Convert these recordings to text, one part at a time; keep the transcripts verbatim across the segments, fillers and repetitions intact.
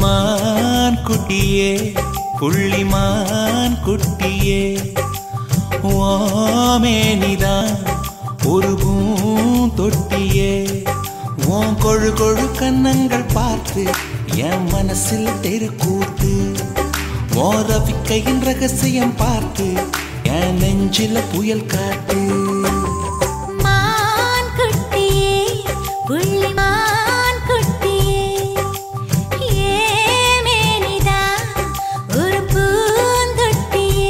மான் குட்டியே புள்ளிமான் குட்டியே ஓமேனிதான் ஒரு பூந்தொட்டியே ஓன் கொழு கொழு கன்னங்கள் பார்த்து என் மனசில் தெருக்கூத்து ஓன் ரவிக்கையின் ரகசியம் பார்த்து என் நெஞ்சில புயல் காட்டு மான் குட்டியே புள்ளிமான் குட்டியே ஏமேனிதான் ஒரு பூந்தொட்டியே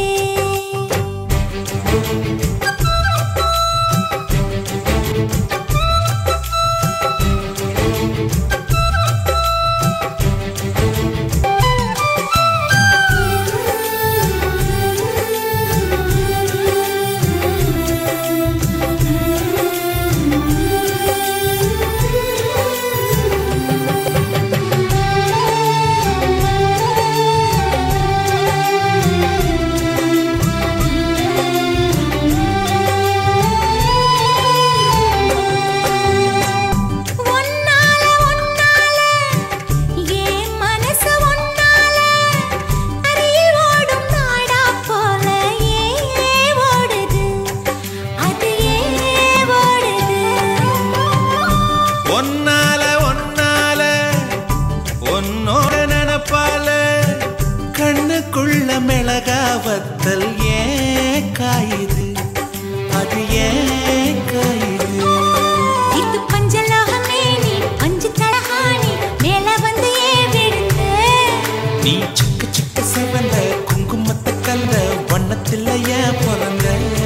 மிளகாவத்தல் ஏன் காயுது அது ஏன் காயுது இது பஞ்சலோகமே நீ பஞ்சு தலஹானி மேல வந்து ஏன் விடுது நீ சிக்கு சிக்கு சிவந்த குங்குமத்தை கல்ல வண்ணத்தில் ஏன் பிறந்த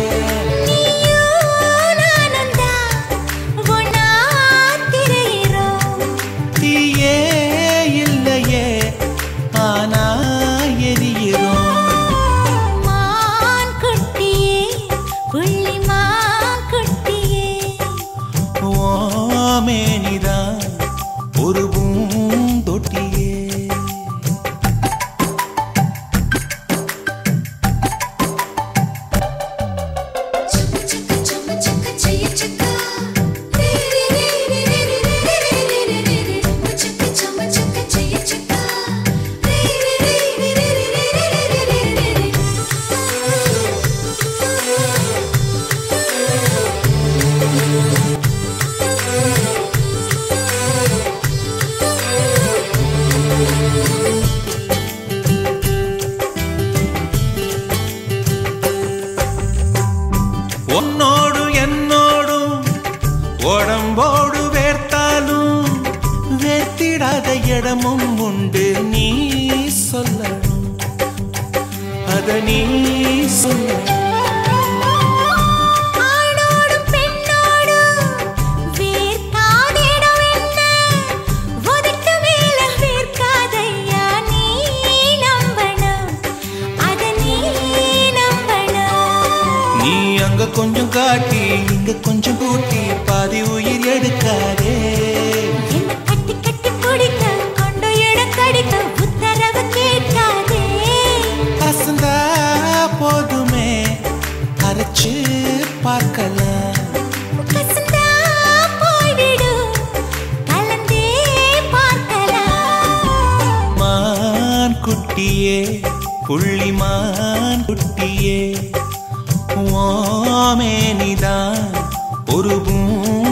தீயே இல்லையே ஆனா மேனிதான் ஒரு பூந்தொட்டியே உன்னோடு என்னோடும் உடம்போடு வேர்த்தாலும் வேர்த்திடாத இடமும் உண்டு நீ சொல்லணும் அத நீ சொல்லணும் அங்க கொஞ்சம் காட்டி இங்க கொஞ்சம் கூட்டி பாதி உயிர் எடுக்காதே என்ன கட்டி கட்டி பிடிக்க கொண்ட இடம் கடிக்க உத்தரவு கேட்காதே அசந்தா போதுமே அரைச்சு பார்க்கலாம் கசந்தா போய்விடு கலந்தே பார்க்கலாம் மான் குட்டியே புள்ளிமான் குட்டியே ஓமேனிதான் ஒரு பூ